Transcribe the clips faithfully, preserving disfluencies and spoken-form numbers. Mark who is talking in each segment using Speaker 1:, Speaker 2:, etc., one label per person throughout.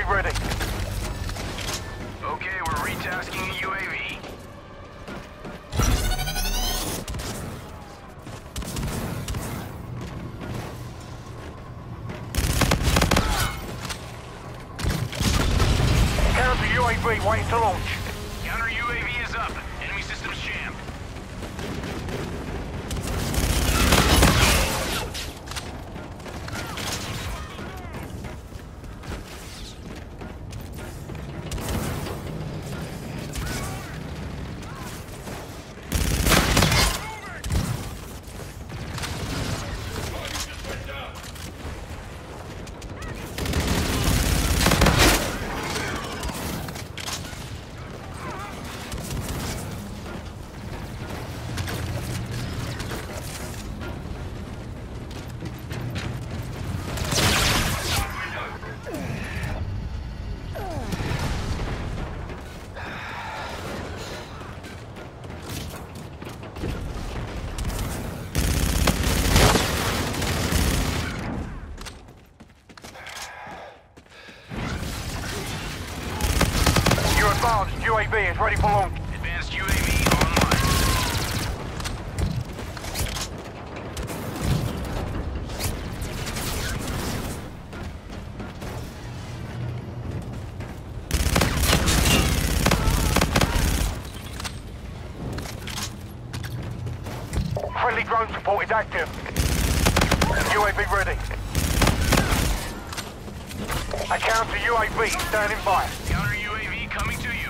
Speaker 1: ready.
Speaker 2: Okay, we're retasking the U A V.
Speaker 1: Counter U A V waiting to launch.
Speaker 2: Counter U A V is up. Enemy systems jammed.
Speaker 1: Advanced U A V is ready for launch.
Speaker 2: Advanced U A V online.
Speaker 1: Friendly drone support is active. U A V ready. A counter U A V standing by.
Speaker 2: Counter U A V coming to you.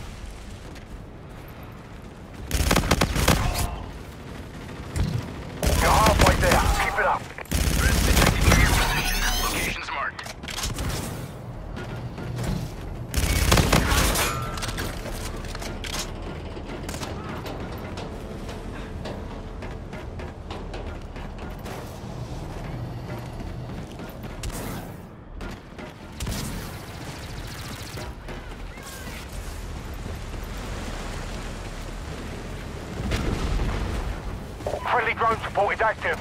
Speaker 1: You're halfway there. Keep it up.
Speaker 2: Threats detected near your position. Locations marked.
Speaker 1: Friendly drone support is active.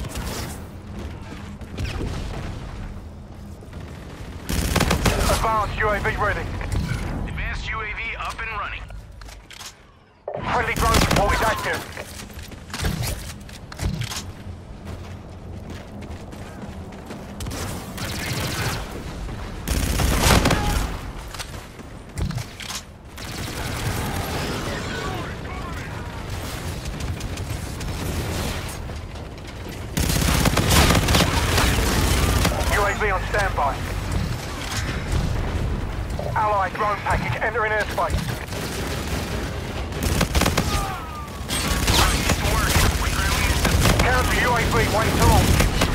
Speaker 1: Advanced U A V ready.
Speaker 2: Advanced U A V up and running.
Speaker 1: Friendly drone support is active. U A V on standby. Allied drone package entering airspace. Counter U A V waiting to launch.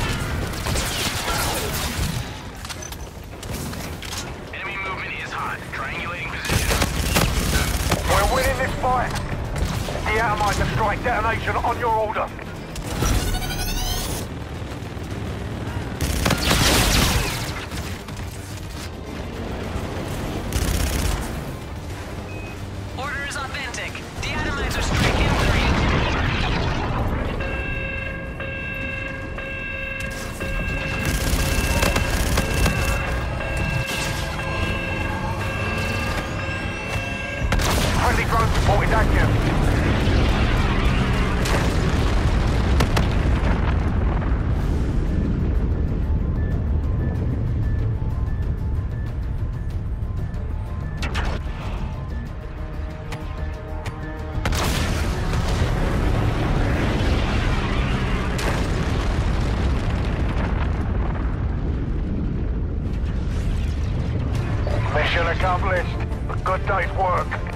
Speaker 2: Enemy movement is hot. Triangulating position.
Speaker 1: We're winning this fight. The atomizer strike detonation on your order.
Speaker 3: Order is authentic. The atomizer strike in three.
Speaker 1: Friendly drone support is active. Mission accomplished. A good day's work.